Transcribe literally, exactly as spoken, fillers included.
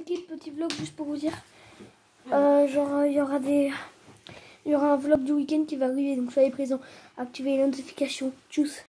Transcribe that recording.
équipe, petit vlog juste pour vous dire. Euh, genre, il y aura des... Il y aura un vlog du week-end qui va arriver, donc soyez présents. Activez les notifications. Tchuss.